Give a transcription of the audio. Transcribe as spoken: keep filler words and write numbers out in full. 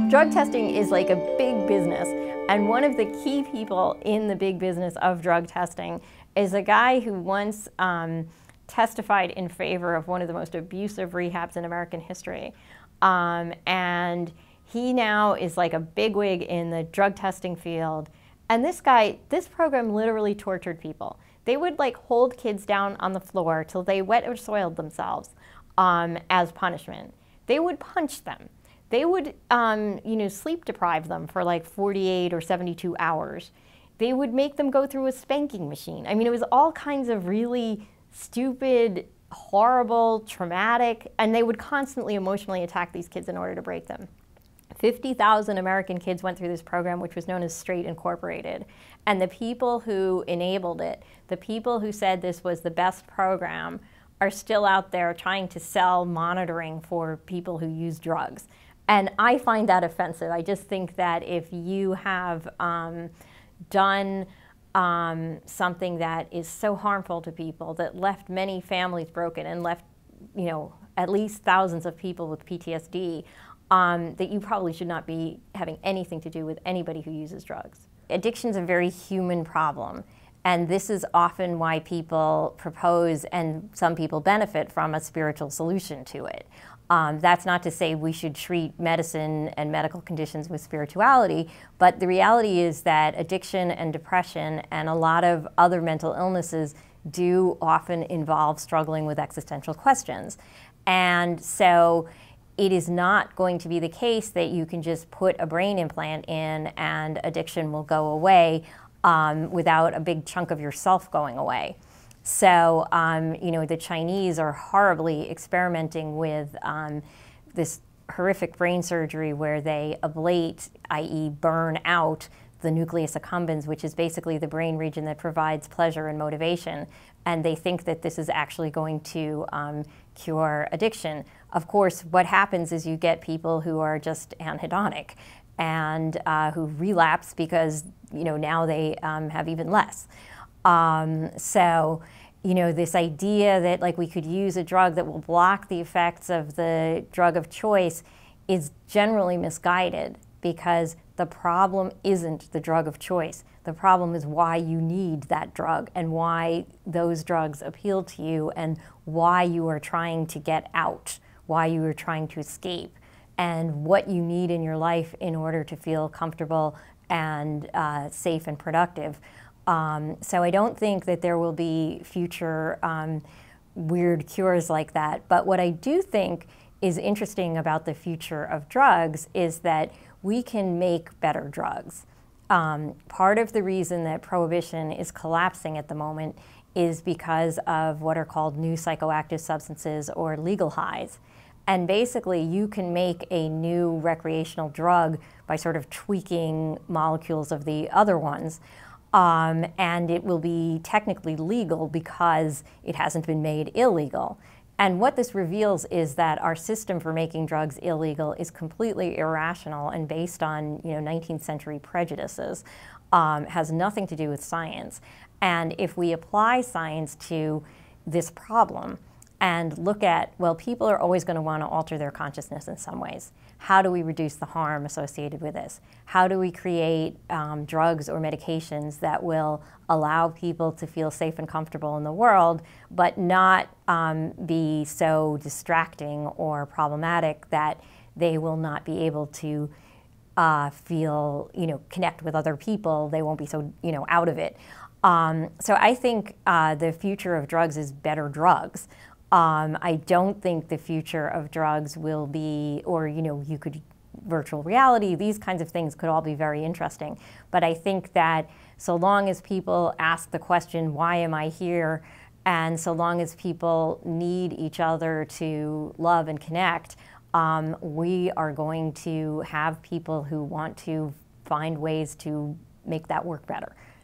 Drug testing is like a big business, and one of the key people in the big business of drug testing is a guy who once um, testified in favor of one of the most abusive rehabs in American history. Um, and he now is like a bigwig in the drug testing field. And this guy, this program literally tortured people. They would like hold kids down on the floor till they wet or soiled themselves um, as punishment. They would punch them. They would, um, you know, sleep deprive them for like forty-eight or seventy-two hours. They would make them go through a spanking machine. I mean, it was all kinds of really stupid, horrible, traumatic, and they would constantly emotionally attack these kids in order to break them. fifty thousand American kids went through this program, which was known as Straight Incorporated. And the people who enabled it, the people who said this was the best program, are still out there trying to sell monitoring for people who use drugs. And I find that offensive. I just think that if you have um, done um, something that is so harmful to people, that left many families broken and left, you know, at least thousands of people with P T S D, um, that you probably should not be having anything to do with anybody who uses drugs. Addiction is a very human problem. And this is often why people propose, and some people benefit from, a spiritual solution to it. Um, that's not to say we should treat medicine and medical conditions with spirituality, but the reality is that addiction and depression and a lot of other mental illnesses do often involve struggling with existential questions. And so it is not going to be the case that you can just put a brain implant in and addiction will go away um, without a big chunk of yourself going away. So, um, you know, the Chinese are horribly experimenting with um, this horrific brain surgery where they ablate, that is burn out, the nucleus accumbens, which is basically the brain region that provides pleasure and motivation. And they think that this is actually going to um, cure addiction. Of course, what happens is you get people who are just anhedonic and uh, who relapse because, you know, now they um, have even less. Um, so, you know, this idea that like we could use a drug that will block the effects of the drug of choice is generally misguided, because the problem isn't the drug of choice. The problem is why you need that drug and why those drugs appeal to you and why you are trying to get out, why you are trying to escape, and what you need in your life in order to feel comfortable and uh, safe and productive. Um, so I don't think that there will be future um, weird cures like that. But what I do think is interesting about the future of drugs is that we can make better drugs. Um, part of the reason that prohibition is collapsing at the moment is because of what are called new psychoactive substances, or legal highs. And basically you can make a new recreational drug by sort of tweaking molecules of the other ones. Um, and it will be technically legal because it hasn't been made illegal. And what this reveals is that our system for making drugs illegal is completely irrational and based on, you know, nineteenth century prejudices, um, has nothing to do with science. And if we apply science to this problem and look at, well, people are always going to want to alter their consciousness in some ways. How do we reduce the harm associated with this? How do we create um, drugs or medications that will allow people to feel safe and comfortable in the world, but not um, be so distracting or problematic that they will not be able to uh, feel, you know, connect with other people. They won't be so, you know, out of it. Um, so I think uh, the future of drugs is better drugs. Um, I don't think the future of drugs will be, or, you know, you could, virtual reality, these kinds of things could all be very interesting. But I think that so long as people ask the question, why am I here? And so long as people need each other to love and connect, um, we are going to have people who want to find ways to make that work better.